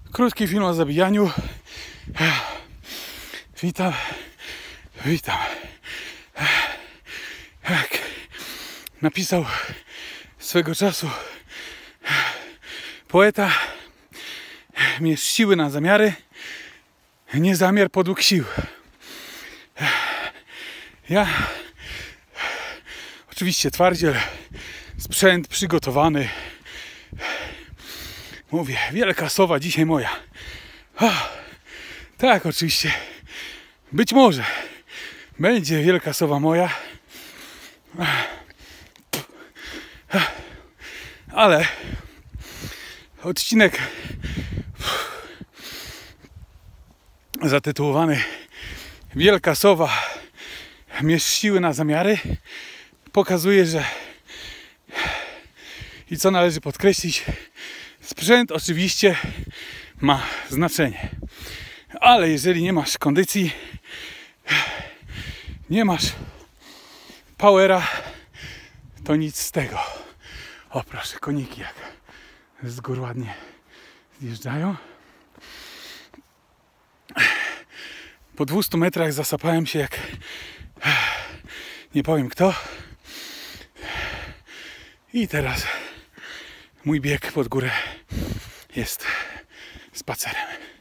Krótki film o zabijaniu. Witam. Jak napisał swego czasu poeta, mierz siły na zamiary, nie zamiar podług sił. Ja oczywiście twardziel, sprzęt przygotowany. Mówię, wielka sowa dzisiaj moja. Tak, oczywiście. Być może będzie wielka sowa moja. Ale odcinek zatytułowany Wielka sowa, mierz siły na zamiary pokazuje, że i co należy podkreślić, sprzęt oczywiście ma znaczenie, ale jeżeli nie masz kondycji, nie masz powera, to nic z tego. O proszę, koniki jak z gór ładnie zjeżdżają. Po 200 metrach zasapałem się jak nie powiem kto. I teraz mój bieg pod górę jest spacerem.